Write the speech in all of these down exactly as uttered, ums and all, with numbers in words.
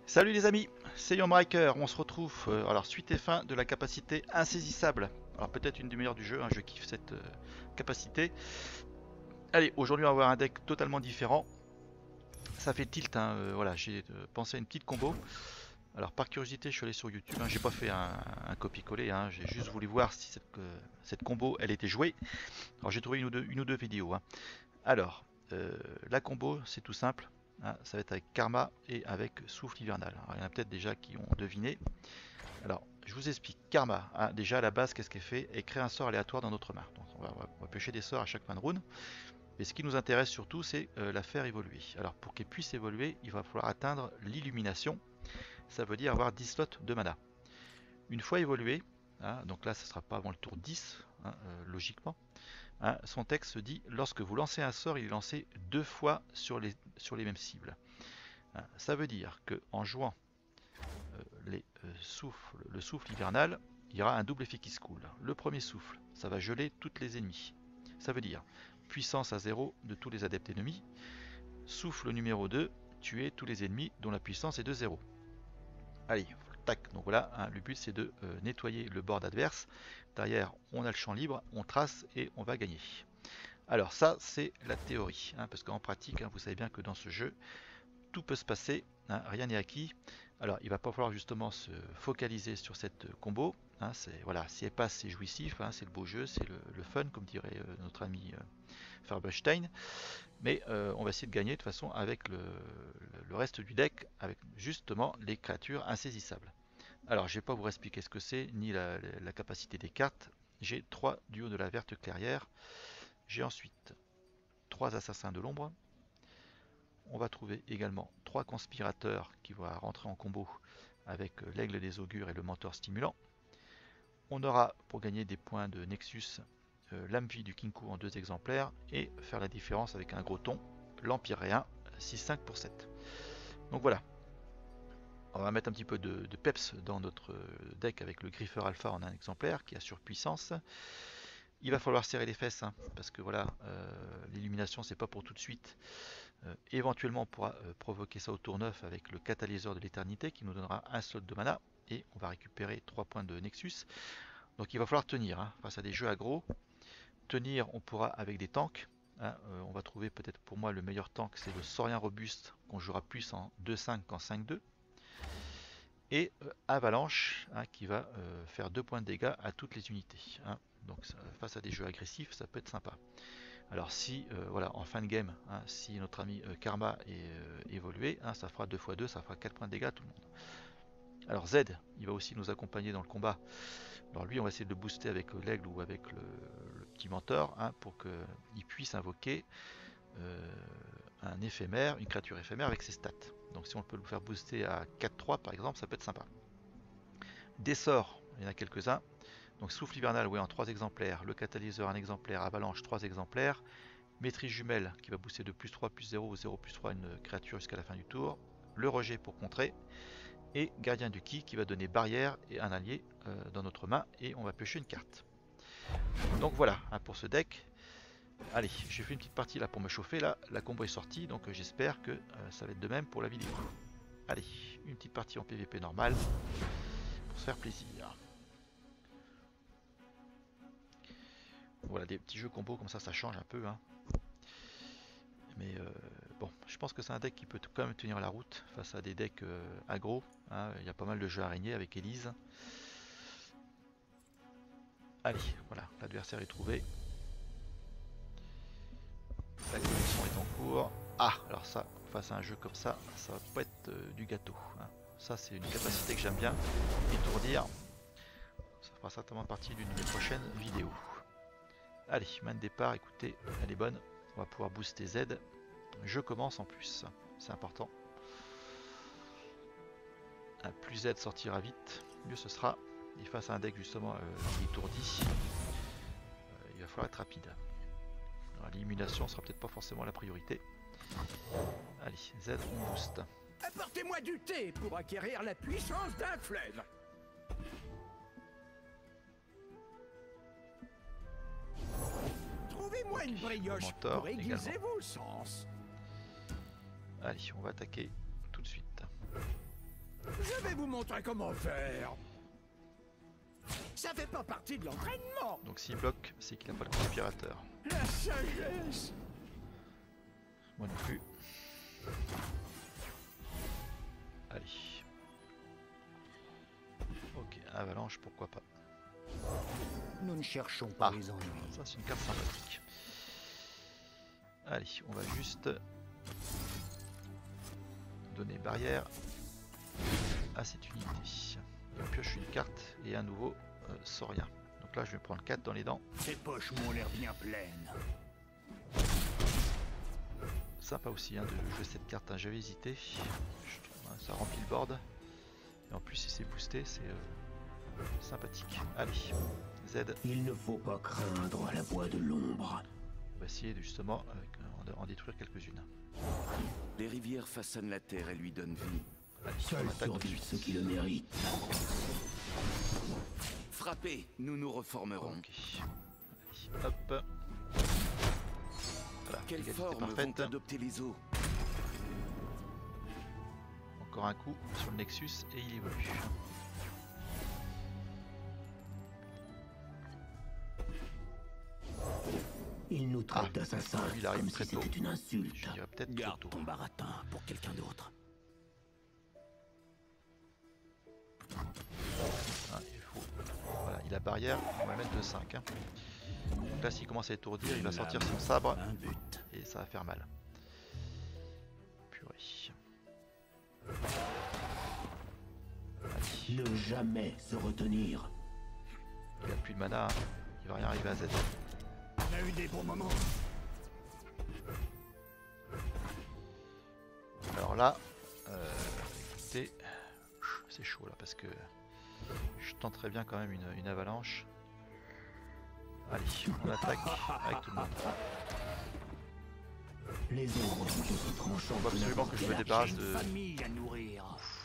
Salut les amis, c'est Yomriker, on se retrouve euh, alors suite et fin de la capacité insaisissable. Alors peut-être une des meilleures du jeu, hein, je kiffe cette euh, capacité. Allez, aujourd'hui on va avoir un deck totalement différent. Ça fait tilt, hein, euh, voilà, j'ai euh, pensé à une petite combo. Alors par curiosité je suis allé sur YouTube, hein, j'ai pas fait un, un copier-coller, hein, j'ai juste voulu voir si cette, euh, cette combo elle était jouée. Alors j'ai trouvé une ou deux, une ou deux vidéos. Hein. Alors, euh, la combo c'est tout simple. Hein, ça va être avec Karma et avec Souffle Hivernal. Alors, il y en a peut-être déjà qui ont deviné. Alors, je vous explique. Karma, hein, déjà à la base, qu'est-ce qu'elle fait? Elle crée un sort aléatoire dans notre main. Donc, on va, on va piocher des sorts à chaque fin de round. Mais ce qui nous intéresse surtout, c'est euh, la faire évoluer. Alors, pour qu'elle puisse évoluer, il va falloir atteindre l'illumination. Ça veut dire avoir dix slots de mana. Une fois évolué, hein, donc là, ce ne sera pas avant le tour dix, hein, euh, logiquement. Hein, son texte se dit lorsque vous lancez un sort, il est lancé deux fois sur les, sur les mêmes cibles. Hein, ça veut dire qu'en jouant euh, les, euh, souffles, le souffle hivernal, il y aura un double effet qui se coule. Le premier souffle, ça va geler toutes les ennemis. Ça veut dire puissance à zéro de tous les adeptes ennemis. Souffle numéro deux, tuer tous les ennemis dont la puissance est de zéro. Allez, tac, donc voilà, hein, le but c'est de euh, nettoyer le board adverse. Derrière, on a le champ libre, on trace et on va gagner. Alors ça, c'est la théorie, hein, parce qu'en pratique, hein, vous savez bien que dans ce jeu, tout peut se passer, hein, rien n'est acquis. Alors il va pas falloir justement se focaliser sur cette combo. Hein, voilà, si elle passe, c'est jouissif, hein, c'est le beau jeu, c'est le, le, fun, comme dirait euh, notre ami euh, Farbenstein. Mais euh, on va essayer de gagner de toute façon avec le, le, reste du deck, avec justement les créatures insaisissables. Alors je ne vais pas vous expliquer ce que c'est, ni la, la, la capacité des cartes. J'ai trois duos de la verte clairière. J'ai ensuite trois assassins de l'ombre. On va trouver également trois conspirateurs qui vont rentrer en combo avec l'aigle des augures et le mentor stimulant. On aura pour gagner des points de Nexus euh, l'âme vie du Kinku en deux exemplaires et faire la différence avec un gros ton, l'Empire Réen six cinq pour sept. Donc voilà, on va mettre un petit peu de, de peps dans notre deck avec le Griffer Alpha en un exemplaire qui a surpuissance. Il va falloir serrer les fesses, hein, parce que voilà, euh, l'illumination c'est pas pour tout de suite. Euh, éventuellement on pourra euh, provoquer ça au tour neuf avec le catalyseur de l'éternité qui nous donnera un slot de mana et on va récupérer trois points de Nexus. Donc il va falloir tenir, hein, face à des jeux aggro. Tenir, on pourra avec des tanks. Hein, euh, on va trouver peut-être pour moi le meilleur tank, c'est le Saurien Robuste qu'on jouera plus en deux cinq qu'en cinq deux. Et euh, Avalanche, hein, qui va euh, faire deux points de dégâts à toutes les unités. Hein. Donc ça, face à des jeux agressifs, ça peut être sympa. Alors si, euh, voilà, en fin de game, hein, si notre ami euh, Karma est euh, évolué, hein, ça fera deux fois deux, ça fera quatre points de dégâts à tout le monde. Alors Z, il va aussi nous accompagner dans le combat. Alors lui, on va essayer de le booster avec euh, l'aigle ou avec le, le petit mentor, hein, pour qu'il puisse invoquer euh, un éphémère, une créature éphémère avec ses stats. Donc si on peut le faire booster à quatre trois par exemple, ça peut être sympa. Des sorts, il y en a quelques-uns. Donc souffle hivernal, oui, en trois exemplaires. Le catalyseur, un exemplaire. Avalanche, trois exemplaires. Maîtrise jumelle, qui va booster de plus trois, plus zéro ou zéro plus trois une créature jusqu'à la fin du tour. Le rejet pour contrer. Et gardien du ki, qui va donner barrière et un allié euh, dans notre main. Et on va piocher une carte. Donc voilà, hein, pour ce deck. Allez, j'ai fait une petite partie là pour me chauffer. Là, la combo est sortie, donc euh, j'espère que euh, ça va être de même pour la vidéo. Allez, une petite partie en P V P normal pour se faire plaisir. Voilà, des petits jeux combos comme ça, ça change un peu. Hein. Mais euh, bon, je pense que c'est un deck qui peut quand même tenir la route face à des decks euh, aggro. Hein. Il y a pas mal de jeux araignées avec Elise. Allez, voilà, l'adversaire est trouvé. La connexion est en cours. Ah, alors ça, face à un jeu comme ça, ça va pas être euh, du gâteau. Hein. Ça, c'est une capacité que j'aime bien, étourdir. Ça fera certainement partie d'une de mes prochaines vidéos. Allez, main de départ, écoutez, elle est bonne. On va pouvoir booster Z. Je commence en plus, c'est important. Un plus Z sortira vite, mieux ce sera. Et face à un deck justement euh, qui est étourdi, euh, il va falloir être rapide. L'élimination sera peut-être pas forcément la priorité. Allez, Z, on booste. Apportez-moi du thé pour acquérir la puissance d'un fleuve. Trouvez-moi okay, une brioche pour aiguiser vos sens. Allez, on va attaquer tout de suite. Je vais vous montrer comment faire. Ça fait pas partie de l'entraînement. Donc s'il bloque, c'est qu'il n'a pas le conspirateur. La sagesse. Moi non plus. Allez. Ok, avalanche, pourquoi pas. Nous ne cherchons pas Ah, les ennuis. ça c'est une carte sympathique. Allez, on va juste donner barrière à cette unité. Et on pioche une carte et un nouveau euh, saurien. Donc là je vais prendre quatre dans les dents. Ces poches m'ont l'air bien pleines. Sympa aussi hein, de jouer cette carte, hein. J'avais hésité. Je trouve, hein, ça remplit le board. Et en plus si c'est boosté, c'est euh, sympathique. Allez, Z. Il ne faut pas craindre la voix de l'ombre. On va essayer de, justement euh, en détruire quelques-unes. Les rivières façonnent la terre et lui donnent vie. Allez, Seuls on attaque tout de survivent suite. ceux qui le méritent. Frappez, nous nous reformerons. Ok. Allez, hop. Voilà, Quelle égalité forme vont parfaite. adopter les eaux? Encore un coup sur le Nexus et il évolue. Il nous traite Ah, d'assassins lui, il arrive comme très si tôt. c'était une insulte. Je dirais peut-être trop Garde tôt. ton baratin pour quelqu'un d'autre. Ah, il faut... Voilà, il a barrière, on va mettre de cinq. Hein. Donc là s'il commence à étourdir, il va sortir son sabre Un but. et ça va faire mal. Purée. Allez. Ne jamais se retenir. Il a plus de mana, hein. Il va rien arriver à Z. On a eu des bons moments. Alors là, euh, écoutez, c'est chaud là parce que je tenterais bien quand même une, une avalanche. Allez, on attaque avec tout le monde. Les ombres sont aussi tranchants. On va absolument que je me débarrasse de... Une famille à nourrir.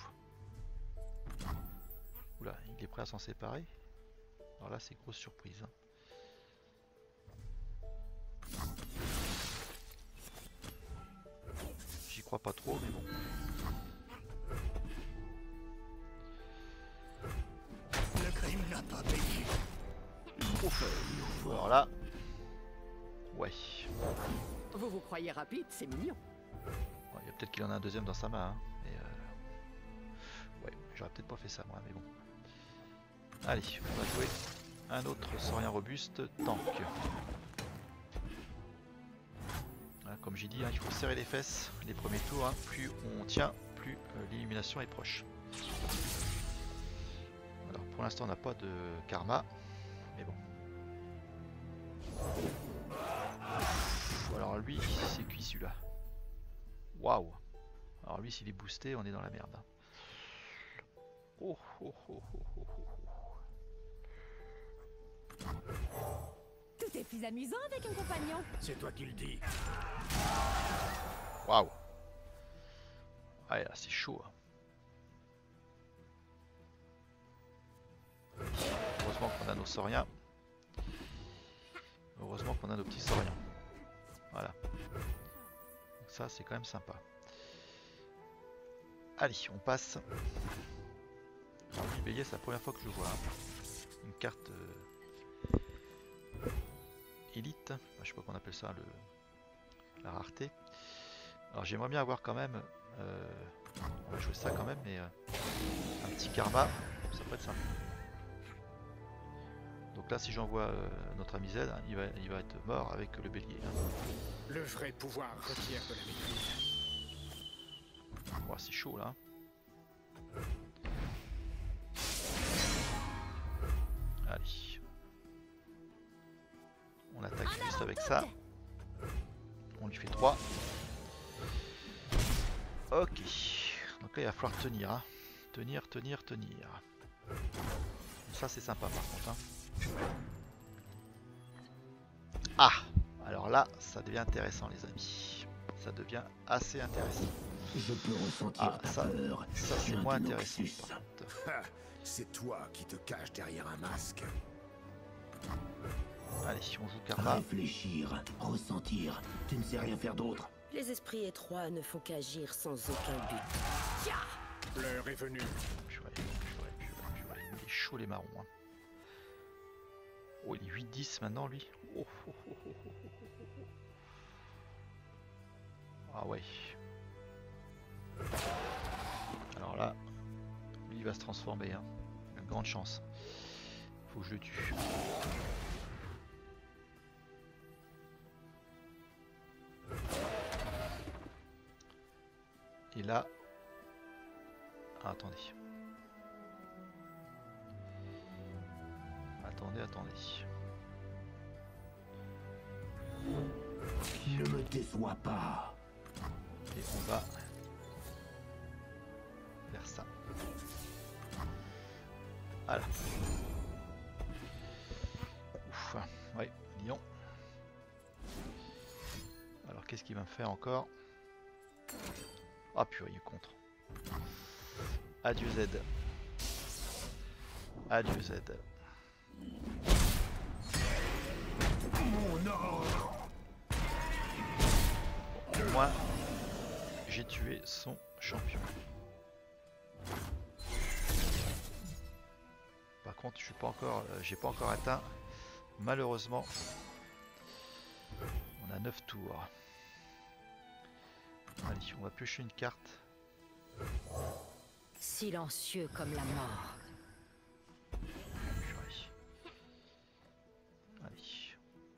Oula, il est prêt à s'en séparer. Alors là, c'est grosse surprise. Hein. J'y crois pas trop, mais bon. Le crime n'a pas payé. Ouf. Alors là, ouais. Vous vous croyez rapide, c'est mignon. Bon, il y a peut-être qu'il en a un deuxième dans sa main. Hein, mais euh... ouais, j'aurais peut-être pas fait ça moi, mais bon. Allez, on va jouer un autre saurien robuste, tank. Voilà, comme j'ai dit, hein, il faut serrer les fesses les premiers tours. Hein. Plus on tient, plus euh, l'élimination est proche. Alors pour l'instant on n'a pas de karma, mais bon. Ouf, alors lui, c'est cuit celui-là. Waouh. Alors lui, s'il est boosté, on est dans la merde. Oh, oh, oh, oh, oh, oh. Tout est plus amusant avec un compagnon. C'est toi qui le dis. Waouh. Ouais, là c'est chaud. Hein. Heureusement qu'on a nos sauriens. Heureusement qu'on a nos petits sauriens. Voilà. Donc ça c'est quand même sympa. Allez, on passe. Alors, lui, Bélier, c'est la première fois que je vois hein. Une carte euh, élite. Enfin, je sais pas qu'on appelle ça le la rareté. Alors j'aimerais bien avoir quand même. Euh, on va jouer ça quand même, mais euh, un petit karma, ça peut être sympa. Donc là, si j'envoie euh, notre ami Z, hein, il, va, il va être mort avec le bélier. Hein. Le vrai pouvoir requiert de la maîtrise. Oh, c'est chaud là. Allez. On attaque juste avec ça. On lui fait trois. Ok. Donc là, il va falloir tenir. Hein. Tenir, tenir, tenir. Ça, c'est sympa par contre. Hein. Ah! Alors là, ça devient intéressant, les amis. Ça devient assez intéressant. Je peux ressentir Ah, ta ça, peur. ça c'est sur moins un intéressant. Noxus. Par contre. Ah, c'est toi qui te caches derrière un masque. Allez, on joue karma. Réfléchir, ressentir. Tu ne sais rien faire d'autre. Les esprits étroits ne font qu'agir sans aucun but. Le L'heure est venue. Purée, purée, purée, purée. Il est chaud les marrons. Hein. Oh, il est huit dix maintenant lui. Oh, oh, oh, oh, oh, oh, oh. Ah ouais. Alors là, lui il va se transformer. Hein. Une grande chance. Faut que je le tue. Et là... Ah, attendez. Attendez, attendez. Ne me déçois pas. Et on va vers ça. Voilà. Ouf. Ouais, lion. Alors qu'est-ce qu'il va me faire encore? Ah purée, il est contre. Adieu Z. Adieu Z. Mon ordre. Moi, j'ai tué son champion. Par contre, je suis pas encore, euh, j'ai pas encore atteint. Malheureusement, on a neuf tours. Allez, on va piocher une carte. Silencieux comme la mort. Allez.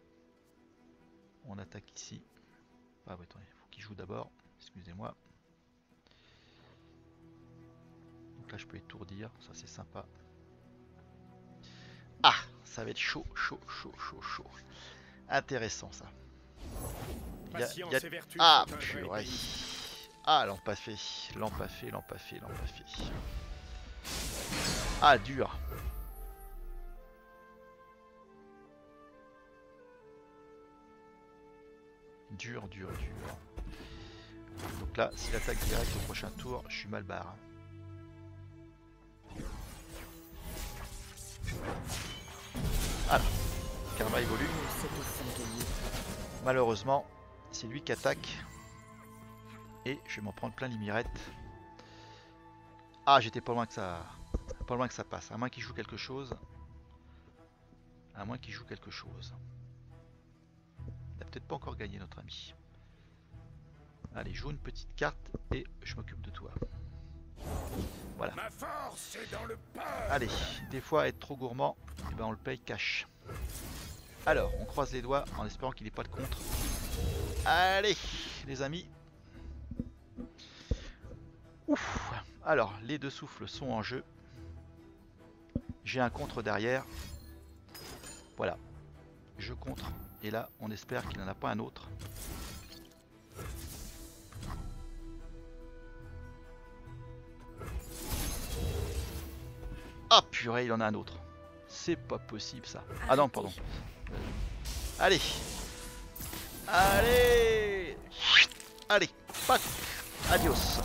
On attaque ici. Ah ouais, attendez, faut qu'il joue d'abord. Excusez-moi. Donc là, je peux étourdir. Ça, c'est sympa. Ah, ça va être chaud, chaud, chaud, chaud, chaud. Intéressant, ça. Il y a, il y a... Ah, purée. Ah, l'empaffé, l'empaffé, l'empaffé, l'empaffé. Ah, dur. Dur, dur, dur. Donc là, si l'attaque directe au prochain tour, je suis mal barre. Ah, karma évolue. Malheureusement, c'est lui qui attaque. Et je vais m'en prendre plein les mirettes. Ah, j'étais pas loin que ça. Pas loin que ça passe. À moins qu'il joue quelque chose. À moins qu'il joue quelque chose. Il n'a peut-être pas encore gagné notre ami. Allez, joue une petite carte et je m'occupe de toi. Voilà. Ma force est dans le peur. Allez, des fois être trop gourmand, et ben on le paye cash. Alors, on croise les doigts en espérant qu'il n'ait pas de contre. Allez, les amis. Ouf. Alors, les deux souffles sont en jeu. J'ai un contre derrière. Voilà. Je contre. Et là, on espère qu'il n'en a pas un autre. Ah purée, il en a un autre. C'est pas possible ça. Ah non, pardon. Allez. Allez. Allez. Pac. Adios.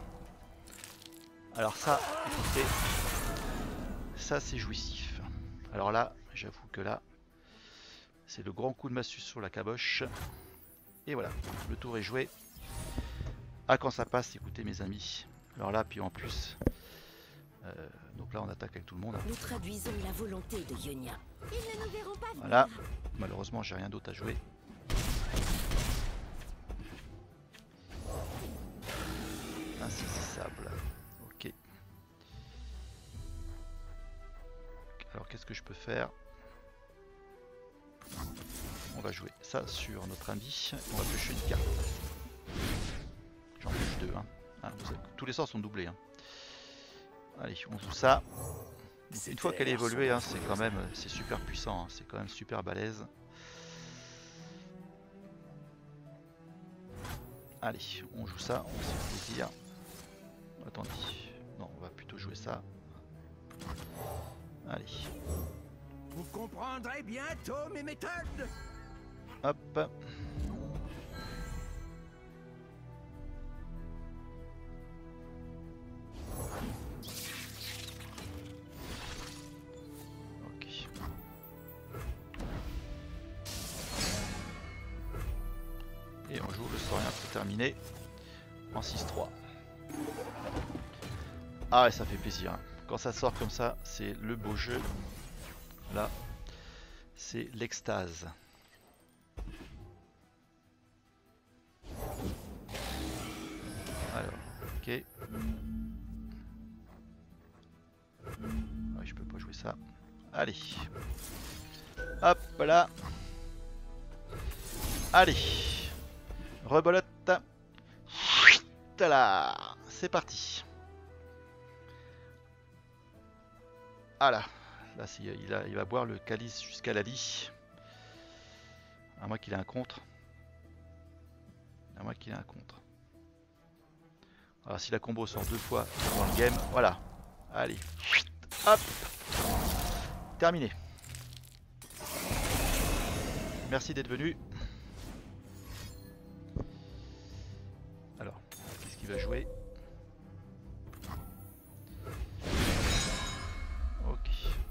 Alors ça, écoutez. Ça c'est jouissif. Alors là, j'avoue que là, c'est le grand coup de massue sur la caboche. Et voilà, le tour est joué. Ah, quand ça passe, écoutez mes amis. Alors là, puis en plus... Euh, donc là on attaque avec tout le monde. Nous traduisons la volonté de Yonia. Ils ne nous verront pas venir. Voilà. Malheureusement j'ai rien d'autre à jouer. Insaisissable. Ok. Alors qu'est-ce que je peux faire? On va jouer ça sur notre ami. On va piocher une carte. J'en pioche deux. Hein. Ah, vous savez, tous les sorts sont doublés. Hein. Allez, on joue ça. Donc, une fois qu'elle est évoluée, hein, c'est quand même, c'est super puissant, hein, c'est quand même super balèze. Allez, on joue ça, on se fait plaisir. Attendez, non, on va plutôt jouer ça. Allez. Vous comprendrez bientôt mes méthodes. Hop. Et on joue le saurien pour terminer en six trois. Ah ouais, ça fait plaisir. Hein. Quand ça sort comme ça, c'est le beau jeu. Là, c'est l'extase. Alors, ok. Ouais, je peux pas jouer ça. Allez. Hop, voilà. Allez. Rebolote. Là, c'est parti. Ah là, là il, a, il va boire le calice jusqu'à la lie. À moins qu'il ait un contre. À moins qu'il ait un contre. Alors si la combo sort deux fois dans le game, voilà. Allez, hop, terminé. Merci d'être venu. Alors, qu'est-ce qu'il va jouer? Ok.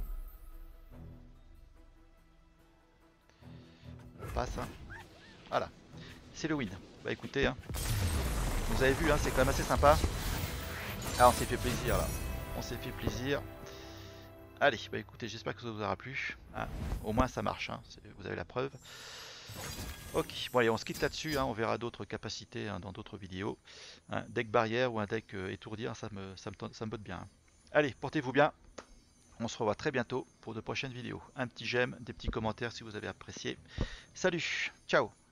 On passe. Hein. Voilà. C'est le win. Bah écoutez, hein. Vous avez vu, hein, c'est quand même assez sympa. Ah, on s'est fait plaisir là. On s'est fait plaisir. Allez, bah écoutez, j'espère que ça vous aura plu. Hein. Au moins ça marche, hein. Vous avez la preuve. Ok, bon allez, on se quitte là-dessus, hein. On verra d'autres capacités hein, dans d'autres vidéos. Un deck barrière ou un deck euh, étourdi, hein, ça me, ça me, ça me botte bien. Hein. Allez, portez-vous bien. On se revoit très bientôt pour de prochaines vidéos. Un petit j'aime, des petits commentaires si vous avez apprécié. Salut, ciao.